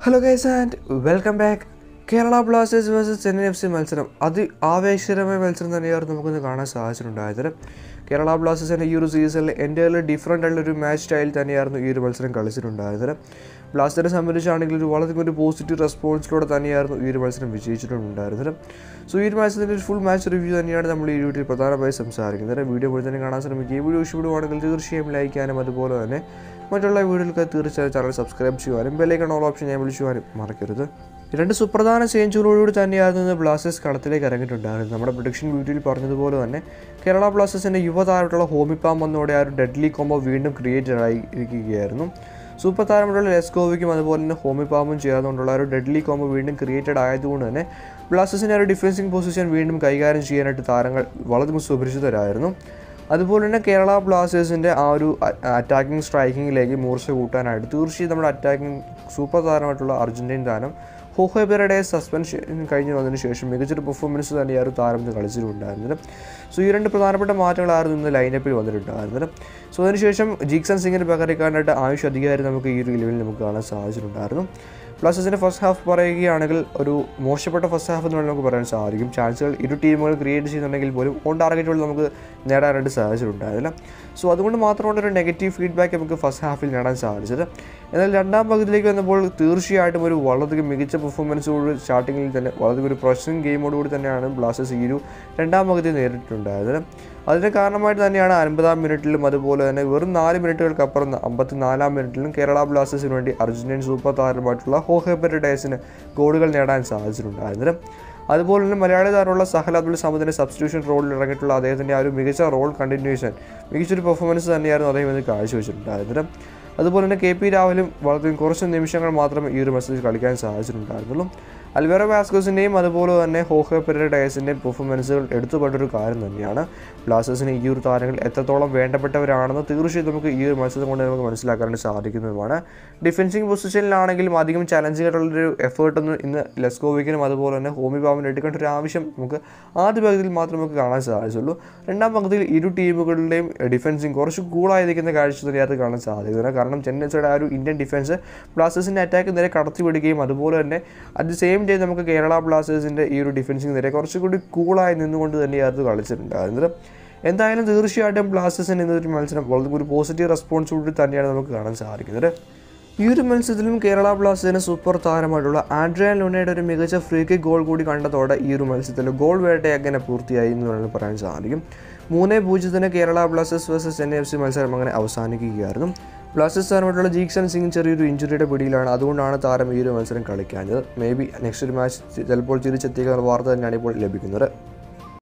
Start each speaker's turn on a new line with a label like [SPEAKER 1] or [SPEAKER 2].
[SPEAKER 1] Hello guys and welcome back. Kerala Blasters vs Chennai FC മത്സരം ആവേശകരമായ മത്സരം തന്നെയായിരുന്നു നമുക്കൊന്ന് കാണാൻ സാധിച്ചിട്ടുണ്ടായത്. കേരള ബ്ലാസ്റ്റേഴ്സിന്റെ ഈ ഒരു സീസണിൽ എൻ്റയർലി ഡിഫറൻ്റ് ആയിട്ടുള്ള ഒരു മാച്ച് സ്റ്റൈൽ തന്നെയായിരുന്നു ഈ ഒരു മത്സരം കളിച്ചിട്ടുണ്ടായത്. ബ്ലാസ്റ്റേഴ്സിനെ സംബന്ധിച്ചാണെങ്കിൽ ഒരു പോസിറ്റീവ് റെസ്പോൺസിലൂടെ തന്നെയായിരുന്നു ഈ ഒരു മത്സരം വിജയിച്ചിട്ടുണ്ടായിരുന്നത്. സോ ഈ ഒരു മത്സരത്തിൻ്റെ ഒരു ഫുൾ മാച്ച് റിവ്യൂ തന്നെയാണ് നമ്മൾ ഈ വീഡിയോയിൽ പ്രധാനമായി സംസാരിക്കുന്നത്. വീഡിയോ പോലെ തന്നെ കാണാൻ ശ്രമിക്കുക. ഈ വീഡിയോ ഇഷ്ടപ്പെടുവാണെങ്കിൽ തീർച്ചയായും ലൈക്ക് ചെയ്യാനും അതുപോലെ തന്നെ മറ്റുള്ള വീഡിയോകൾക്ക് തീർച്ചയായും ചാനൽ സബ്സ്ക്രൈബ് ചെയ്യുവാനും ബെല്ലൈക്കൺ ഓൾ ഓപ്ഷൻ ഞാൻ വിളിച്ചുവാനും മറക്കരുത്. രണ്ട് സുപ്രധാന ചേഞ്ചുകളോടുകൂടി തന്നെയായിരുന്നു ബ്ലാസ്റ്റേഴ്സ് കളത്തിലേക്ക് ഇറങ്ങിയിട്ടുണ്ടായിരുന്നത്. നമ്മുടെ പ്രൊഡിക്ഷൻ വീഡിയോയിൽ പറഞ്ഞതുപോലെ തന്നെ കേരള ബ്ലാസ്റ്റേഴ്സിൻ്റെ യുവതാരമായിട്ടുള്ള 𝗙𝗢𝗡 വന്നതോടെ ആ ഒരു ഡെഡ്ലി കോംബോ വീണ്ടും ക്രിയേറ്റ് ആയിരിക്കുകയായിരുന്നു. സൂപ്പർ താരമായിട്ടുള്ള ലെസ്കോവിക്കും അതുപോലെ തന്നെ 𝗙𝗢𝗡ും ചേർന്നുകൊണ്ടുള്ള ഒരു ഡെഡ്ലി കോംബോ വീണ്ടും ക്രിയേറ്റഡ് ആയതുകൊണ്ട് തന്നെ ബ്ലാസ്റ്റേഴ്സിൻ്റെ ഒരു ഡിഫൻസിങ് പൊസിഷൻ വീണ്ടും കൈകാര്യം ചെയ്യാനായിട്ട് താരങ്ങൾ വളരെ സുപരിചിതരായിരുന്നു. അതുപോലെ തന്നെ കേരള ബ്ലാസ്റ്റേഴ്സിൻ്റെ ആ ഒരു അറ്റാക്കിംഗ് സ്ട്രൈക്കിങ്ങിലേക്ക് മൂർച്ച കൂട്ടാനായിട്ട് തീർച്ചയായും നമ്മുടെ അറ്റാക്കിംഗ് സൂപ്പർ താരമായിട്ടുള്ള അർജൻറ്റീൻ താരം 𝗙𝗢𝗡 സസ്പെൻഷൻ കഴിഞ്ഞ് വന്നതിന് ശേഷം മികച്ചൊരു പെർഫോമൻസ് തന്നെയായിരുന്നു താരം കളിച്ചിട്ടുണ്ടായിരുന്നത്. സോ ഈ രണ്ട് പ്രധാനപ്പെട്ട മാറ്റങ്ങളായിരുന്നു ഇന്ന് ലൈനപ്പിൽ വന്നിട്ടുണ്ടായിരുന്നത്. സോ അതിനുശേഷം ജിക്സൺ സിംഗിന് പകരക്കാനായിട്ട് ആയുഷ് അധികാരി നമുക്ക് ഈ ഒരു ലെവലിൽ നമുക്ക് കാണാൻ സാധിച്ചിട്ടുണ്ടായിരുന്നു. ബ്ലാസ്റ്റേഴ്സിൻ്റെ ഫസ്റ്റ് ഹാഫ് പറയുകയാണെങ്കിൽ ഒരു മോശപ്പെട്ട ഫസ്റ്റ് ഹാഫ് എന്ന് നമുക്ക് പറയാൻ സാധിക്കും. ചാൻസുകൾ ഇരു ടീമുകൾ ക്രിയേറ്റ് ചെയ്യുന്നുണ്ടെങ്കിൽ പോലും ഓൺ ടാർഗറ്റുകൾ നമുക്ക് നേടാനായിട്ട് സാധിച്ചിട്ടുണ്ടായിരുന്നില്ല. സോ അതുകൊണ്ട് മാത്രമാണ് ഒരു നെഗറ്റീവ് ഫീഡ്ബാക്ക് നമുക്ക് ഫസ്റ്റ് ഹാഫിൽ നേടാൻ സാധിച്ചത്. എന്നാൽ രണ്ടാം പകുതിയിലേക്ക് വന്നപ്പോൾ തീർച്ചയായിട്ടും ഒരു വളരെയധികം മികച്ച പെർഫോമൻസോട് സ്റ്റാർട്ടിങ്ങിൽ തന്നെ വളരെയധികം ഒരു പ്രൊഫഷണൽ ഗെയിമോടുകൂടി തന്നെയാണ് ബ്ലാസ്റ്റേഴ്സ് ഈ ഒരു രണ്ടാം പകുതി നേരിട്ടിട്ടുണ്ടായത്. അതിന് കാരണമായിട്ട് തന്നെയാണ് 50-ാം മിനിറ്റിലും അതുപോലെ തന്നെ വെറും 4 മിനിറ്റുകൾക്കപ്പുറം 54-ാം മിനിറ്റിലും കേരള ബ്ലാസ്റ്റേഴ്സിന് വേണ്ടി അർജന്റീൻ സൂപ്പർ താരമായിട്ടുള്ള 𝗙𝗢𝗡 ഗോളുകൾ നേടാൻ സാധിച്ചിട്ടുണ്ടായിരുന്നത്. അതുപോലെ തന്നെ മലയാളി താരമുള്ള 𝗙𝗢𝗥𝗚𝗧 സബ്സ്റ്റിറ്റ്യൂഷൻ റോളിൽ ഇറങ്ങിയിട്ടുള്ള അദ്ദേഹത്തിൻ്റെ ആ ഒരു മികച്ച റോൾ കണ്ടിന്യൂഷൻ മികച്ചൊരു പെർഫോമൻസ് തന്നെയായിരുന്നു അദ്ദേഹം ഇത് കാഴ്ചവെച്ചിട്ടുണ്ടായിരുന്നത്. അതുപോലെ തന്നെ 𝗙𝗢𝗡 രാഹുലും വളരെ കുറച്ച് നിമിഷങ്ങൾ മാത്രമേ ഈ ഒരു മത്സരത്തിൽ കളിക്കാൻ സാധിച്ചിട്ടുണ്ടായിരുന്നുള്ളൂ. 𝗙𝗢𝗥𝗚𝗧ൻ്റെയും അതുപോലെ തന്നെ 𝗙𝗢𝗡 പെർഫോമൻസുകൾ എടുത്തുപെട്ടൊരു കാര്യം തന്നെയാണ്. ബ്ലാസ്റ്റേഴ്സിന് ഈ ഒരു താരങ്ങൾ എത്രത്തോളം വേണ്ടപ്പെട്ടവരാണെന്ന് തീർച്ചയായും നമുക്ക് ഈ ഒരു മത്സരം കൊണ്ട് നമുക്ക് മനസ്സിലാക്കാനായിട്ട് സാധിക്കുന്നതുമാണ്. ഡിഫൻസിങ് പൊസിഷനിലാണെങ്കിലും അധികം ചലഞ്ചിങ്ങായിട്ടുള്ളൊരു എഫേർട്ടൊന്നും ഇന്ന് ലെസ്കോവിക്കിനും അതുപോലെ തന്നെ 𝗙𝗢𝗡ിനും എടുക്കേണ്ട ഒരു ആവശ്യം നമുക്ക് ആദ്യ പകുതിയിൽ മാത്രമേ നമുക്ക് കാണാൻ സാധിച്ചുള്ളൂ. രണ്ടാം പകുതിയിൽ ഇരു ടീമുകളുടെയും ഡിഫൻസിങ് കുറച്ച് കൂളായിരിക്കുന്ന കാഴ്ച തന്നെയായിട്ട് കാണാൻ സാധിക്കുന്നത്. കാരണം ചെന്നൈയുടെ ആ ഒരു ഇന്ത്യൻ ഡിഫൻസ് ബ്ലാസ്റ്റേഴ്സിൻ്റെ അറ്റാക്ക് നേരെ കടത്തിവിടുകയും അതുപോലെ തന്നെ അറ്റ് ദി സെയിം ടൈം നമുക്ക് കേരള ബ്ലാസ്റ്റേഴ്സിൻ്റെ ഈ ഒരു ഡിഫൻസിങ് നേരെ കുറച്ചുകൂടി കൂളായി നിന്നുകൊണ്ട് തന്നെയായിരുന്നു കളിച്ചിട്ടുണ്ടായിരുന്നത്. എന്തായാലും തീർച്ചയായിട്ടും ബ്ലാസ്റ്റേഴ്സിന് ഇന്നൊരു മത്സരം വളരെ ഒരു പോസിറ്റീവ് റെസ്പോൺസിബിലിറ്റി തന്നെയാണ് നമുക്ക് കാണാൻ സാധിക്കുന്നത്. ഈ ഒരു മത്സരത്തിലും കേരള ബ്ലാസ്റ്റേഴ്സിന് സൂപ്പർ താരമായിട്ടുള്ള 𝗙𝗢𝗡 ഒരു മികച്ച ഫ്രീ കിക്ക് ഗോൾ കൂടി കണ്ടതോടെ ഈ ഒരു മത്സരത്തിൽ ഗോൾ വേട്ട അങ്ങനെ പൂർത്തിയായി എന്ന് വേണമെങ്കിൽ പറയാൻ സാധിക്കും. 3-0 Kerala Blasters versus Chennai FC മത്സരം അങ്ങനെ അവസാനിക്കുകയായിരുന്നു. ബ്ലാസ്റ്റേഴ്സ് താരമായിട്ടുള്ള ജിക്സൺ സിംഗ് ചെറിയൊരു ഇഞ്ചുറിയുടെ പിടിയിലാണ്. അതുകൊണ്ടാണ് താരം ഈ ഒരു മത്സരം കളിക്കാഞ്ഞത്. മേ ബി നെക്സ്റ്റ് ഒരു മാച്ച് ചിലപ്പോൾ തിരിച്ചെത്തിക്കുന്ന വാർത്ത തന്നെയാണ് ഇപ്പോൾ ലഭിക്കുന്നത്.